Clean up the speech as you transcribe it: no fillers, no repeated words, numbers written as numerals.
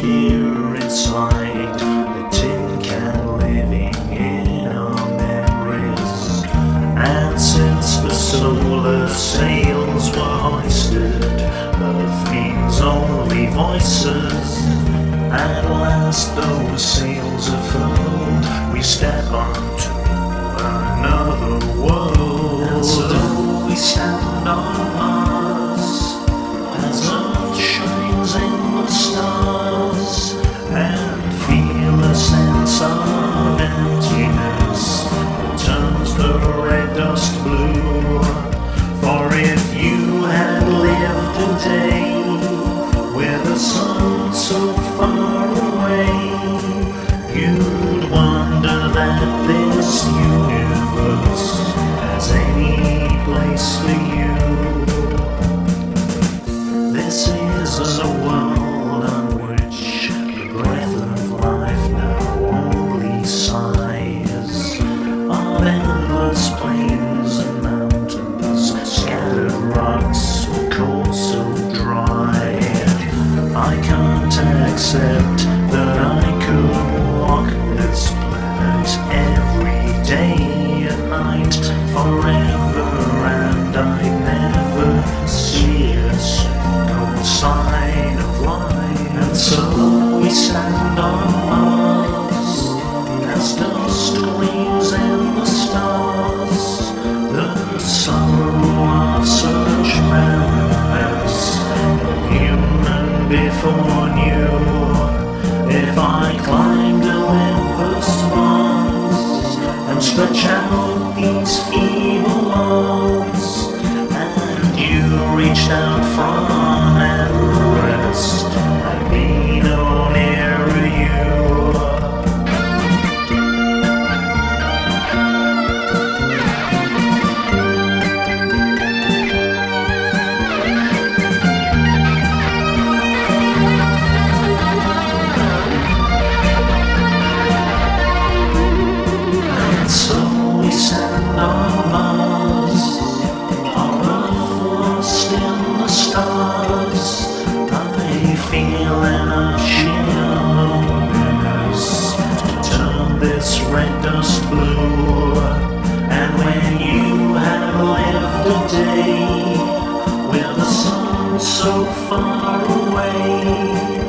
here inside the tin can, living in our memories. And since the solar sails were hoisted, Earth means only voices. At last those sails are furled, we step onto another world. And so we stand on Mars as Earth shines in the stars, and feel a sense of emptiness that turns the red dust blue. For if you had lived a day with the sun so far away, you'd wonder that this universe has any place for you. This is a world on which the breath of life now only sighs, of endless plains and mountains, scattered rocks so cold, so dry. I can't accept that I could walk this planet every day and night forever, and I'd never see a single sign of life. And so we stand on Mars as dust gleams in the stars, the sorrow of such madness, human before new. If I climbed Olympus Mars and stretch out these feeble arms, and you reached out from Everest, I'd be no nearer you. So we stand on Mars, our Earth lost in the stars. I feel enough sheer loneliness to turn this red dust blue. And when you have lived a day with the sun so far away,